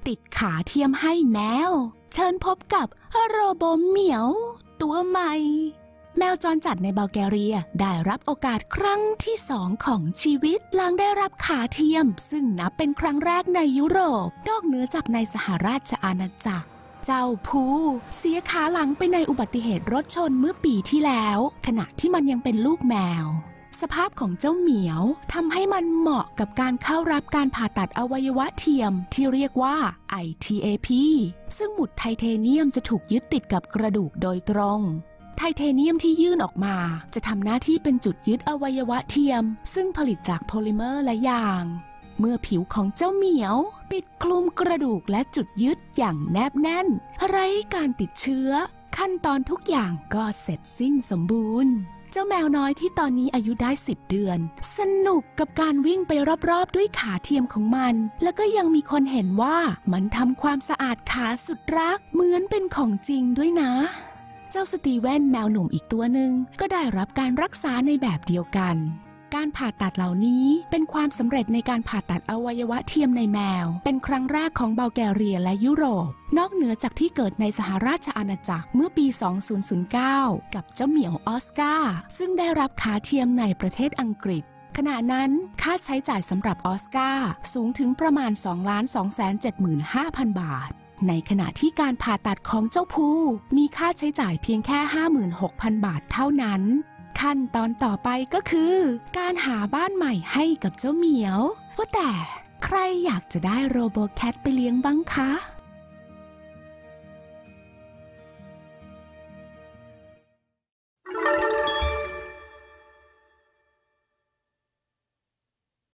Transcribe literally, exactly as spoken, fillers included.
ติดขาเทียมให้แมวเชิญพบกับโรโบเหมียวตัวใหม่แมวจรจัดในบัลแกเรียได้รับโอกาสครั้งที่สองของชีวิตหลังได้รับขาเทียมซึ่งนับเป็นครั้งแรกในยุโรปนอกเหนือจากในสหราชอาณาจักรเจ้าพูเสียขาหลังไปในอุบัติเหตุรถชนเมื่อปีที่แล้วขณะที่มันยังเป็นลูกแมวสภาพของเจ้าเหมียวทำให้มันเหมาะกับการเข้ารับการผ่าตัดอวัยวะเทียมที่เรียกว่า ไอ ที เอ พี ซึ่งหมุดไทเทเนียมจะถูกยึดติดกับกระดูกโดยตรงไทเทเนียมที่ยื่นออกมาจะทำหน้าที่เป็นจุดยึดอวัยวะเทียมซึ่งผลิตจากโพลิเมอร์และยางเมื่อผิวของเจ้าเหมียวปิดคลุมกระดูกและจุดยึดอย่างแนบแน่นไร้การติดเชื้อขั้นตอนทุกอย่างก็เสร็จสิ้นสมบูรณ์เจ้าแมวน้อยที่ตอนนี้อายุได้สิบเดือนสนุกกับการวิ่งไปรอบๆด้วยขาเทียมของมันแล้วก็ยังมีคนเห็นว่ามันทำความสะอาดขาสุดรักเหมือนเป็นของจริงด้วยนะเจ้าสตีเวนแมวหนุ่มอีกตัวหนึ่งก็ได้รับการรักษาในแบบเดียวกันการผ่าตัดเหล่านี้เป็นความสำเร็จในการผ่าตัดอวัยวะเทียมในแมวเป็นครั้งแรกของบัลแกเรียและยุโรปนอกเหนือจากที่เกิดในสหราชอาณาจักรเมื่อปี สองพันเก้า กับเจ้าเหมียวออสการ์ซึ่งได้รับขาเทียมในประเทศอังกฤษขณะนั้นค่าใช้จ่ายสำหรับออสการ์สูงถึงประมาณ สองล้านสองแสนเจ็ดหมื่นห้าพัน บาทในขณะที่การผ่าตัดของเจ้าพูมีค่าใช้จ่ายเพียงแค่ ห้าหมื่นหกพัน บาทเท่านั้นขั้นตอนต่อไปก็คือการหาบ้านใหม่ให้กับเจ้าเหมียวว่าแต่ใครอยากจะได้โรโบแคทไปเลี้ยงบ้างคะ